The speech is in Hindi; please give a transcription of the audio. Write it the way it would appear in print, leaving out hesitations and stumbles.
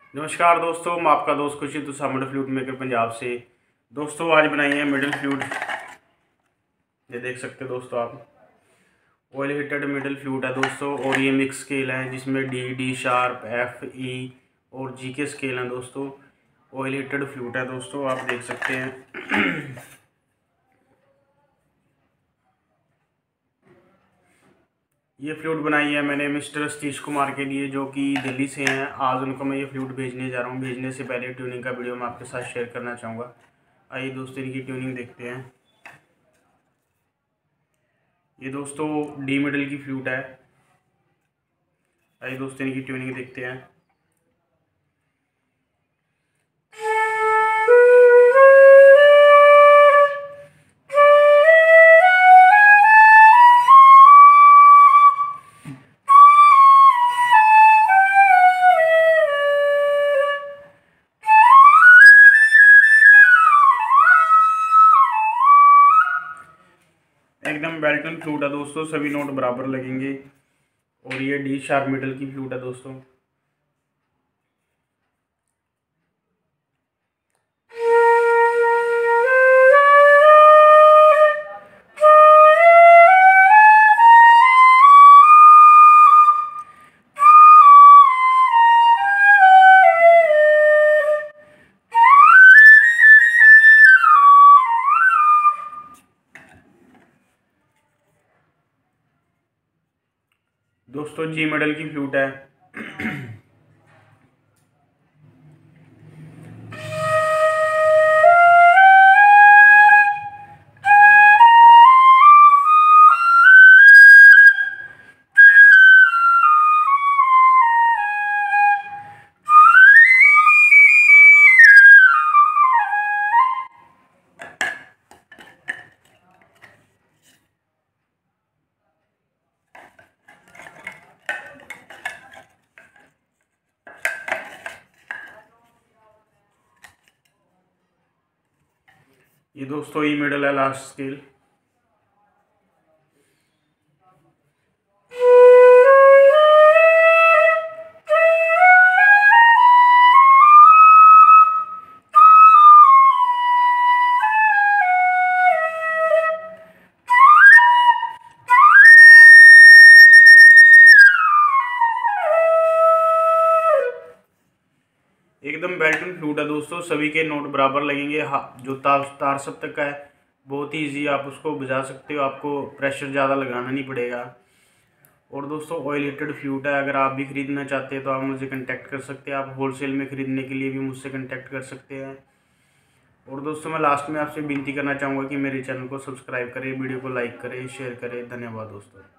नमस्कार दोस्तों, मैं आपका दोस्त Khushi Tushar middle flute maker Punjab से। दोस्तों आज बनाई है मिडल फ्लूट। ये देख सकते हो दोस्तों आप, ऑयल हीटेड मिडल फ्लूट है दोस्तों। और ये मिक्स स्केल है जिसमें डी शार्प, एफ, ई और जी के स्केल हैं दोस्तों। ऑयल हीटेड फ्लूट है दोस्तों, आप देख सकते हैं। ये फ्लूट बनाई है मैंने मिस्टर सतीश कुमार के लिए, जो कि दिल्ली से हैं। आज उनको मैं ये फ्लूट भेजने जा रहा हूँ। भेजने से पहले ट्यूनिंग का वीडियो मैं आपके साथ शेयर करना चाहूँगा। आइए दोस्तों इनकी ट्यूनिंग देखते हैं। ये दोस्तों डी मिडल की फ्लूट है। आइए दोस्तों इनकी ट्यूनिंग देखते हैं। एकदम बेल्टन फ्लूट है दोस्तों, सभी नोट बराबर लगेंगे। और ये डी शार्प मिडल की फ्लूट है दोस्तों। दोस्तों जी मिडल की फ्लूट है। ये दोस्तों ई मिडल है, लास्ट स्केल। एकदम बेल्टन फ्लूट है दोस्तों, सभी के नोट बराबर लगेंगे। जो तार सप्तक का है बहुत ही ईजी, आप उसको बजा सकते हो, आपको प्रेशर ज़्यादा लगाना नहीं पड़ेगा। और दोस्तों ऑयल हीटेड फ्लूट है। अगर आप भी ख़रीदना चाहते हैं तो आप मुझे कांटेक्ट कर सकते हैं। आप होलसेल में ख़रीदने के लिए भी मुझसे कांटेक्ट कर सकते हैं। और दोस्तों मैं लास्ट में आपसे विनती करना चाहूँगा कि मेरे चैनल को सब्सक्राइब करें, वीडियो को लाइक करें, शेयर करें। धन्यवाद दोस्तों।